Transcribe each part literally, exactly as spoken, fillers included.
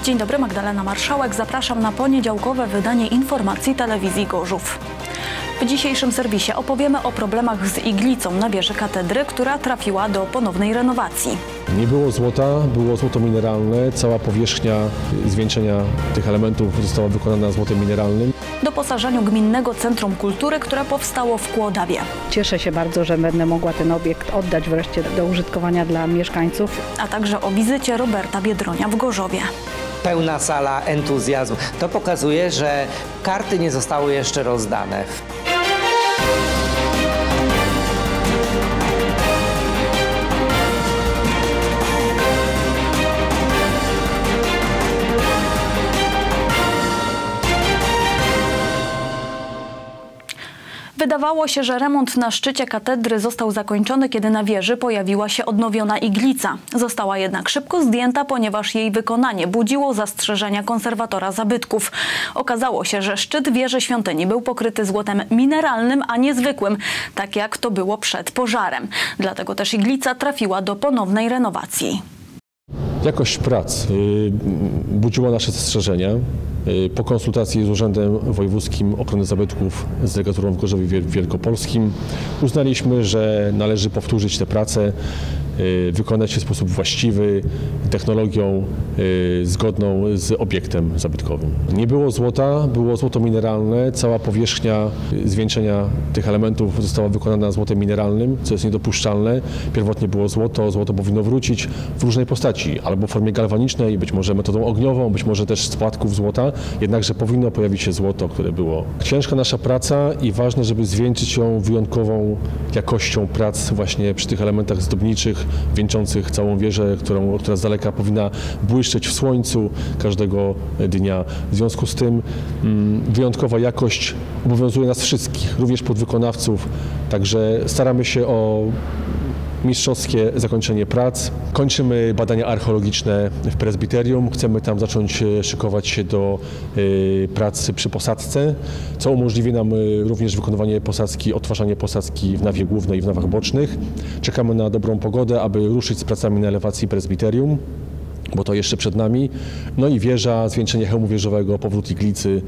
Dzień dobry, Magdalena Marszałek. Zapraszam na poniedziałkowe wydanie informacji telewizji Gorzów. W dzisiejszym serwisie opowiemy o problemach z iglicą na wieży katedry, która trafiła do ponownej renowacji. Nie było złota, było złoto mineralne. Cała powierzchnia zwieńczenia tych elementów została wykonana złotem mineralnym. Doposażeniu Gminnego Centrum Kultury, które powstało w Kłodawie. Cieszę się bardzo, że będę mogła ten obiekt oddać wreszcie do użytkowania dla mieszkańców. A także o wizycie Roberta Biedronia w Gorzowie. Pełna sala, entuzjazm. To pokazuje, że karty nie zostały jeszcze rozdane. Wydawało się, że remont na szczycie katedry został zakończony, kiedy na wieży pojawiła się odnowiona iglica. Została jednak szybko zdjęta, ponieważ jej wykonanie budziło zastrzeżenia konserwatora zabytków. Okazało się, że szczyt wieży świątyni był pokryty złotem mineralnym, a nie zwykłym, tak jak to było przed pożarem. Dlatego też iglica trafiła do ponownej renowacji. Jakość prac budziła nasze zastrzeżenia. Po konsultacji z Urzędem Wojewódzkim Ochrony Zabytków z delegaturą w Gorzowie Wielkopolskim uznaliśmy, że należy powtórzyć te prace, wykonać je w sposób właściwy, technologią zgodną z obiektem zabytkowym. Nie było złota, było złoto mineralne. Cała powierzchnia zwieńczenia tych elementów została wykonana złotem mineralnym, co jest niedopuszczalne. Pierwotnie było złoto, złoto powinno wrócić w różnej postaci, albo w formie galwanicznej, być może metodą ogniową, być może też z płatków złota, jednakże powinno pojawić się złoto, które było. Ciężka nasza praca i ważne, żeby zwieńczyć ją wyjątkową jakością prac właśnie przy tych elementach zdobniczych, wieńczących całą wieżę, którą, która z daleka powinna błyszczeć w słońcu każdego dnia. W związku z tym mm, wyjątkowa jakość obowiązuje nas wszystkich, również podwykonawców, także staramy się o mistrzowskie zakończenie prac. Kończymy badania archeologiczne w prezbiterium. Chcemy tam zacząć szykować się do y, pracy przy posadzce, co umożliwi nam y, również wykonywanie posadzki, odtwarzanie posadzki w nawie głównej i w nawach bocznych. Czekamy na dobrą pogodę, aby ruszyć z pracami na elewacji prezbiterium, bo to jeszcze przed nami. No i wieża, zwieńczenie hełmu wieżowego, powrót iglicy.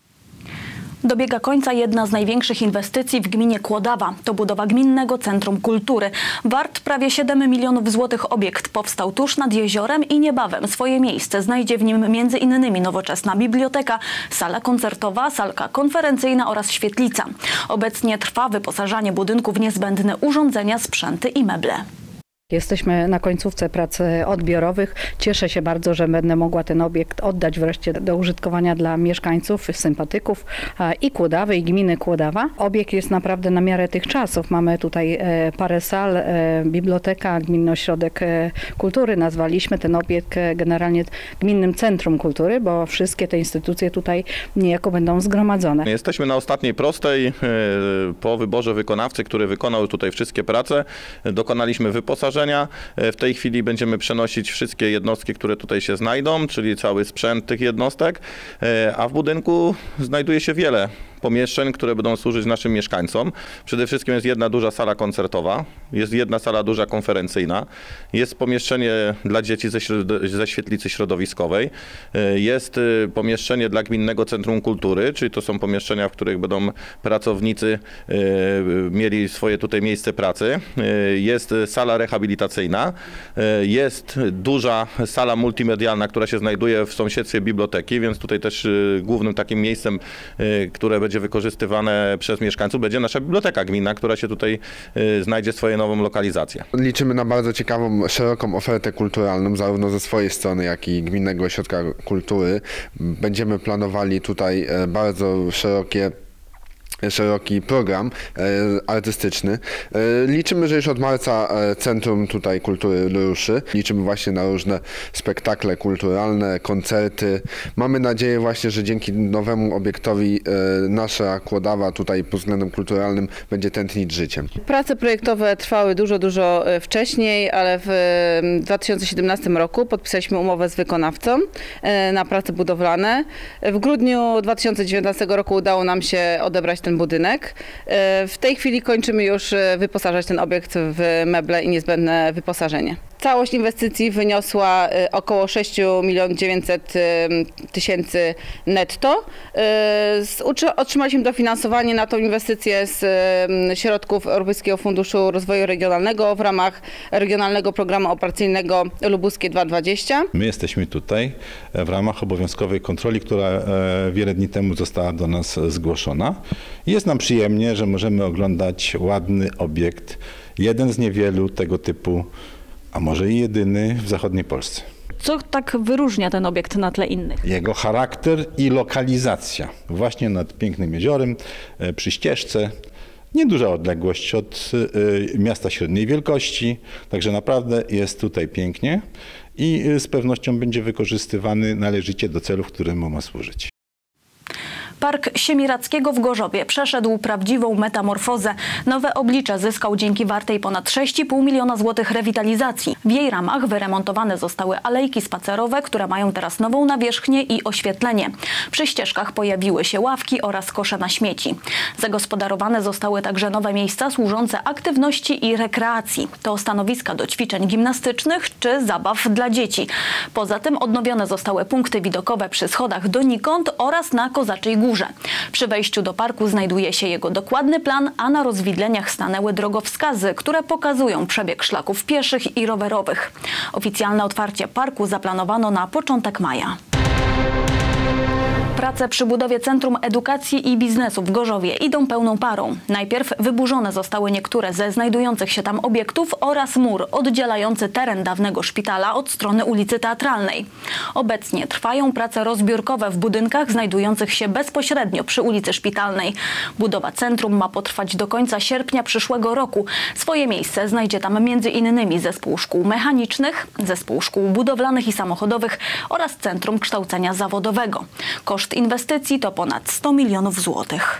Dobiega końca jedna z największych inwestycji w gminie Kłodawa. To budowa Gminnego Centrum Kultury. Wart prawie siedem milionów złotych obiekt powstał tuż nad jeziorem i niebawem swoje miejsce znajdzie w nim między innymi nowoczesna biblioteka, sala koncertowa, salka konferencyjna oraz świetlica. Obecnie trwa wyposażanie budynku w niezbędne urządzenia, sprzęty i meble. Jesteśmy na końcówce prac odbiorowych. Cieszę się bardzo, że będę mogła ten obiekt oddać wreszcie do użytkowania dla mieszkańców, sympatyków i Kłodawy, i gminy Kłodawa. Obiekt jest naprawdę na miarę tych czasów. Mamy tutaj parę sal, biblioteka, Gminny Ośrodek Kultury. Nazwaliśmy ten obiekt generalnie Gminnym Centrum Kultury, bo wszystkie te instytucje tutaj niejako będą zgromadzone. Jesteśmy na ostatniej prostej. Po wyborze wykonawcy, który wykonał tutaj wszystkie prace, dokonaliśmy wyposażenia. W tej chwili będziemy przenosić wszystkie jednostki, które tutaj się znajdą, czyli cały sprzęt tych jednostek, a w budynku znajduje się wiele pomieszczeń, które będą służyć naszym mieszkańcom. Przede wszystkim jest jedna duża sala koncertowa, jest jedna sala duża konferencyjna, jest pomieszczenie dla dzieci ze, ze świetlicy środowiskowej, jest pomieszczenie dla Gminnego Centrum Kultury, czyli to są pomieszczenia, w których będą pracownicy mieli swoje tutaj miejsce pracy, jest sala rehabilitacyjna, jest duża sala multimedialna, która się znajduje w sąsiedztwie biblioteki, więc tutaj też głównym takim miejscem, które będzie wykorzystywane przez mieszkańców, będzie nasza biblioteka gminna, która się tutaj y, znajdzie swoją nową lokalizację. Liczymy na bardzo ciekawą, szeroką ofertę kulturalną, zarówno ze swojej strony, jak i Gminnego Ośrodka Kultury. Będziemy planowali tutaj bardzo szerokie szeroki program e, artystyczny. E, liczymy, że już od marca e, Centrum tutaj Kultury ruszy. Liczymy właśnie na różne spektakle kulturalne, koncerty. Mamy nadzieję właśnie, że dzięki nowemu obiektowi e, nasza Kłodawa tutaj pod względem kulturalnym będzie tętnić życiem. Prace projektowe trwały dużo, dużo wcześniej, ale w dwa tysiące siedemnastym roku podpisaliśmy umowę z wykonawcą e, na prace budowlane. W grudniu dwa tysiące dziewiętnastego roku udało nam się odebrać ten budynek. W tej chwili kończymy już wyposażać ten obiekt w meble i niezbędne wyposażenie. Całość inwestycji wyniosła około sześć milionów dziewięćset tysięcy netto. Otrzymaliśmy dofinansowanie na tą inwestycję z środków Europejskiego Funduszu Rozwoju Regionalnego w ramach Regionalnego Programu Operacyjnego Lubuskie dwa tysiące dwadzieścia. My jesteśmy tutaj w ramach obowiązkowej kontroli, która wiele dni temu została do nas zgłoszona. Jest nam przyjemnie, że możemy oglądać ładny obiekt, jeden z niewielu tego typu, a może i jedyny w zachodniej Polsce. Co tak wyróżnia ten obiekt na tle innych? Jego charakter i lokalizacja. Właśnie nad pięknym jeziorem, przy ścieżce. Nieduża odległość od miasta średniej wielkości, także naprawdę jest tutaj pięknie i z pewnością będzie wykorzystywany należycie do celów, którym ma służyć. Park Siemiradzkiego w Gorzowie przeszedł prawdziwą metamorfozę. Nowe oblicze zyskał dzięki wartej ponad sześć i pół miliona złotych rewitalizacji. W jej ramach wyremontowane zostały alejki spacerowe, które mają teraz nową nawierzchnię i oświetlenie. Przy ścieżkach pojawiły się ławki oraz kosze na śmieci. Zagospodarowane zostały także nowe miejsca służące aktywności i rekreacji. To stanowiska do ćwiczeń gimnastycznych czy zabaw dla dzieci. Poza tym odnowione zostały punkty widokowe przy schodach donikąd oraz na Kozaczej Górze. Przy wejściu do parku znajduje się jego dokładny plan, a na rozwidleniach stanęły drogowskazy, które pokazują przebieg szlaków pieszych i rowerowych. Oficjalne otwarcie parku zaplanowano na początek maja. Prace przy budowie Centrum Edukacji i Biznesu w Gorzowie idą pełną parą. Najpierw wyburzone zostały niektóre ze znajdujących się tam obiektów oraz mur oddzielający teren dawnego szpitala od strony ulicy Teatralnej. Obecnie trwają prace rozbiórkowe w budynkach znajdujących się bezpośrednio przy ulicy Szpitalnej. Budowa centrum ma potrwać do końca sierpnia przyszłego roku. Swoje miejsce znajdzie tam między innymi zespół szkół mechanicznych, zespół szkół budowlanych i samochodowych oraz Centrum Kształcenia Zawodowego. Koszt inwestycji to ponad sto milionów złotych.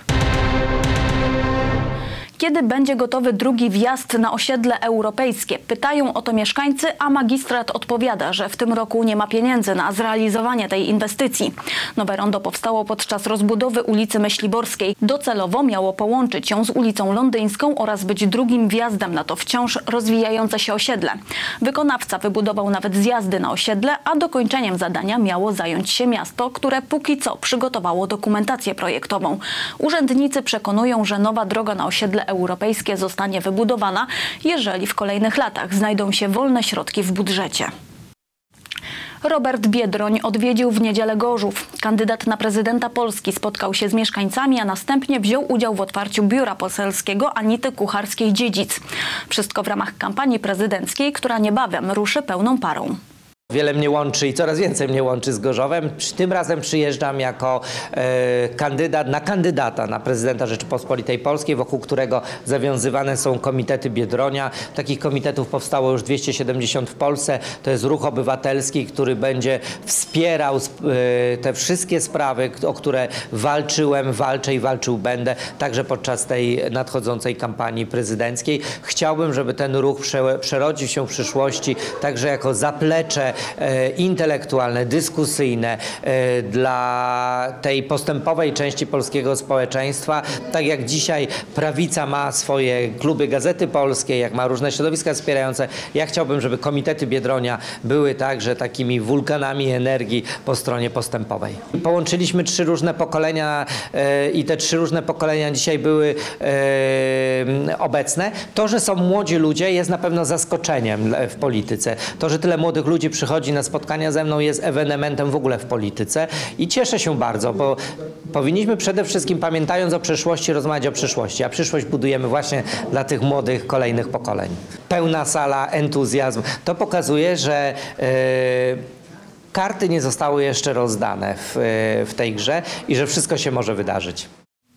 Kiedy będzie gotowy drugi wjazd na osiedle europejskie? Pytają o to mieszkańcy, a magistrat odpowiada, że w tym roku nie ma pieniędzy na zrealizowanie tej inwestycji. Nowe rondo powstało podczas rozbudowy ulicy Myśliborskiej. Docelowo miało połączyć ją z ulicą Londyńską oraz być drugim wjazdem na to wciąż rozwijające się osiedle. Wykonawca wybudował nawet zjazdy na osiedle, a dokończeniem zadania miało zająć się miasto, które póki co przygotowało dokumentację projektową. Urzędnicy przekonują, że nowa droga na osiedle europejskie zostanie wybudowana, jeżeli w kolejnych latach znajdą się wolne środki w budżecie. Robert Biedroń odwiedził w niedzielę Gorzów. Kandydat na prezydenta Polski spotkał się z mieszkańcami, a następnie wziął udział w otwarciu biura poselskiego Anity Kucharskiej-Dziedzic. Wszystko w ramach kampanii prezydenckiej, która niebawem ruszy pełną parą. Wiele mnie łączy i coraz więcej mnie łączy z Gorzowem. Tym razem przyjeżdżam jako e, kandydat na kandydata na prezydenta Rzeczypospolitej Polskiej, wokół którego zawiązywane są komitety Biedronia. Takich komitetów powstało już dwieście siedemdziesiąt w Polsce. To jest ruch obywatelski, który będzie wspierał e, te wszystkie sprawy, o które walczyłem, walczę i walczył będę, także podczas tej nadchodzącej kampanii prezydenckiej. Chciałbym, żeby ten ruch prze, przerodził się w przyszłości także jako zaplecze intelektualne, dyskusyjne dla tej postępowej części polskiego społeczeństwa. Tak jak dzisiaj prawica ma swoje kluby Gazety Polskiej, jak ma różne środowiska wspierające, ja chciałbym, żeby komitety Biedronia były także takimi wulkanami energii po stronie postępowej. Połączyliśmy trzy różne pokolenia i te trzy różne pokolenia dzisiaj były obecne. To, że są młodzi ludzie, jest na pewno zaskoczeniem w polityce. To, że tyle młodych ludzi przychodzi na spotkania ze mną, jest ewenementem w ogóle w polityce i cieszę się bardzo, bo powinniśmy przede wszystkim, pamiętając o przeszłości, rozmawiać o przyszłości, a przyszłość budujemy właśnie dla tych młodych, kolejnych pokoleń. Pełna sala, entuzjazm. To pokazuje, że yy, karty nie zostały jeszcze rozdane w, w tej grze i że wszystko się może wydarzyć.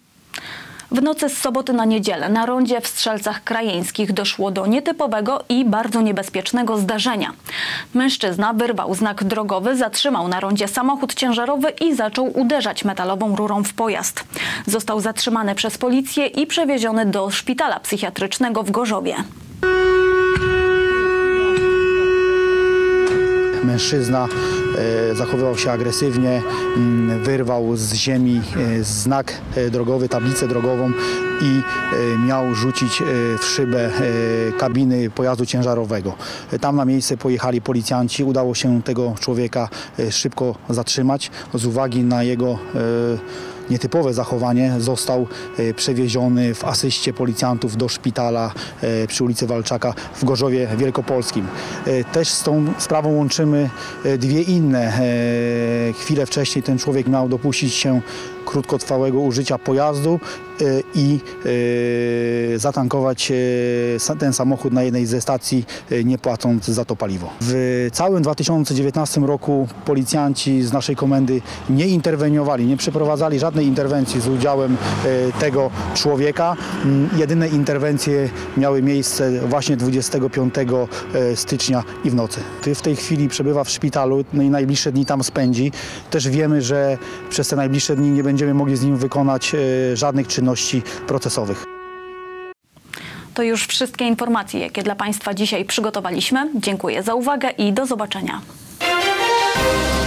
W nocy z soboty na niedzielę na rondzie w Strzelcach Krajeńskich doszło do nietypowego i bardzo niebezpiecznego zdarzenia. Mężczyzna wyrwał znak drogowy, zatrzymał na rondzie samochód ciężarowy i zaczął uderzać metalową rurą w pojazd. Został zatrzymany przez policję i przewieziony do szpitala psychiatrycznego w Gorzowie. mężczyzna zachowywał się agresywnie, wyrwał z ziemi znak drogowy, tablicę drogową i miał rzucić w szybę kabiny pojazdu ciężarowego. Tam na miejsce pojechali policjanci. Udało się tego człowieka szybko zatrzymać. Z uwagi na jego nietypowe zachowanie został przewieziony w asyście policjantów do szpitala przy ulicy Walczaka w Gorzowie Wielkopolskim. Też z tą sprawą łączymy dwie inne. Chwilę wcześniej ten człowiek miał dopuścić się krótkotrwałego użycia pojazdu i zatankować ten samochód na jednej ze stacji, nie płacąc za to paliwo. W całym dwa tysiące dziewiętnastym roku policjanci z naszej komendy nie interweniowali, nie przeprowadzali żadnej interwencji z udziałem tego człowieka. Jedyne interwencje miały miejsce właśnie dwudziestego piątego stycznia i w nocy. W tej chwili przebywa w szpitalu, no i najbliższe dni tam spędzi. Też wiemy, że przez te najbliższe dni nie będziemy mogli z nim wykonać żadnych czynności procesowych. To już wszystkie informacje, jakie dla Państwa dzisiaj przygotowaliśmy. Dziękuję za uwagę i do zobaczenia.